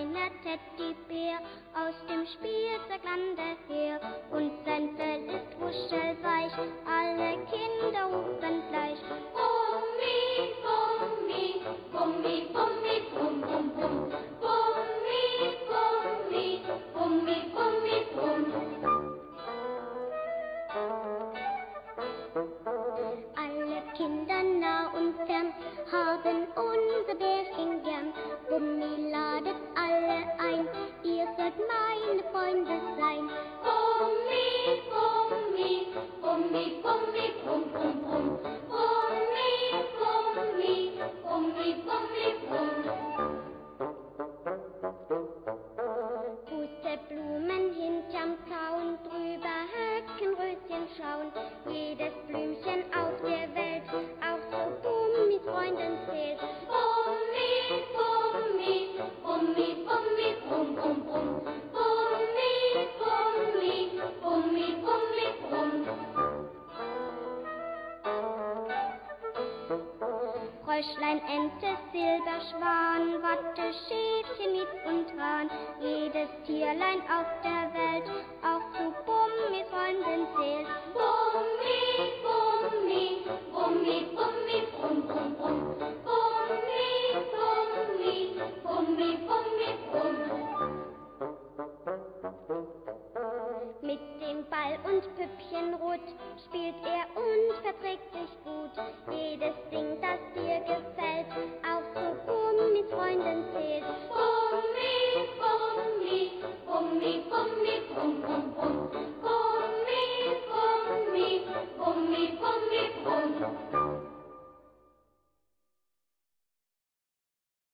kleiner Teddybär aus dem Spielzeuglande her. Und sein Fell ist wuschelweich, alle Kinder rufen gleich: Bummi, Bummi, Bummi, Bummi, Bum, Bum, Bum. Bummi, Bummi, Bummi, Bummi, Bum. Alle Kinder nah und fern haben unser Bärchen gern. Bummi ladet alle ein, ihr sollt meine Freunde sein. Bummi, Bummi, Bummi, Bummi, Bum, Bum, Bum. Bummi, Bummi, Bummi, Bummi, Bum. Pusteblumen hinterm Zaun, drüber Heckenröschen schauen. Jedes Blümchen auf der Welt auch zu Bummis Freunden zählt. Bummi, Bummi, Bummi, Bummi, Bum, Bum, Bum. Bummi, Bummi, Bummi, Bummi, Bum. Fröschlein, Ente, Silberschwan, Watteschäfchen, Miep und Hahn. Jedes Tierlein auf der Welt auch zu Bummis Freunden zählt. Bummi, Bummi, Bummi, Bummi, Bum, Bum, Bum. Bummi, Bummi, Bummi, Bummi, Bum. Mit dem Ball und Püppchen Rot spielt er unverträglich gut.